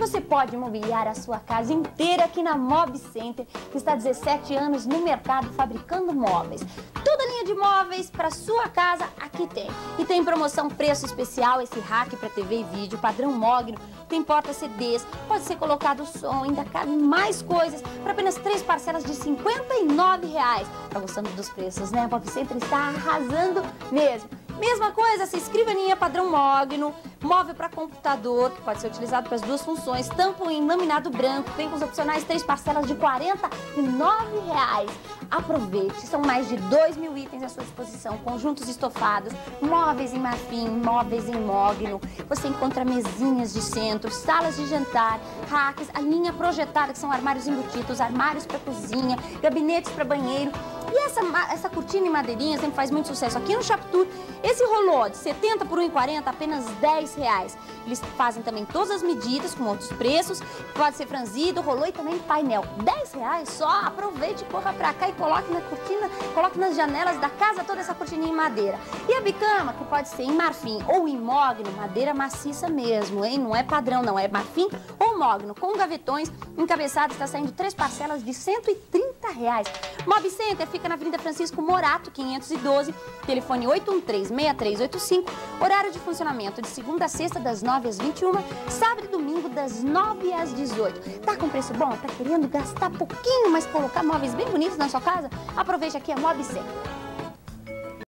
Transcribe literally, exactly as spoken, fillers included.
Você pode mobiliar a sua casa inteira aqui na Mob Center, que está há dezessete anos no mercado fabricando móveis. Toda linha de móveis para sua casa aqui tem. E tem promoção preço especial, esse rack para T V e vídeo, padrão Mogno, tem porta-C Ds, pode ser colocado som, ainda cabe mais coisas, para apenas três parcelas de cinquenta e nove reais. Tá gostando dos preços, né? A Mob Center está arrasando mesmo. Mesma coisa, essa escrivaninha padrão Mogno, móvel para computador, que pode ser utilizado para as duas funções, tampo em laminado branco, vem com os opcionais três parcelas de quarenta e nove reais. Aproveite, são mais de dois mil itens à sua disposição, conjuntos estofados, móveis em marfim, móveis em Mogno. Você encontra mesinhas de centro, salas de jantar, racks, a linha projetada, que são armários embutidos, armários para cozinha, gabinetes para banheiro. E essa, essa cortina em madeirinha sempre faz muito sucesso aqui no Shoptour. Esse rolô de setenta por um e quarenta, apenas dez reais. Eles fazem também todas as medidas, com outros preços. Pode ser franzido, rolô e também painel. dez reais só, aproveite, corra pra cá e coloque na cortina, coloque nas janelas da casa toda essa cortininha em madeira. E a bicama, que pode ser em marfim ou em Mogno, madeira maciça mesmo, hein? Não é padrão, não, é marfim ou Mogno, com gavetões encabeçados, está saindo três parcelas de cento e trinta reais. Mob Center fica na Avenida Francisco Morato, quinhentos e doze, telefone oito um três, seis três oito cinco, horário de funcionamento de segunda a sexta, das nove às vinte e uma, sábado e domingo, das nove às dezoito. Tá com preço bom? Tá querendo gastar pouquinho, mas colocar móveis bem bonitos na sua casa? Aproveite aqui a Mob Center.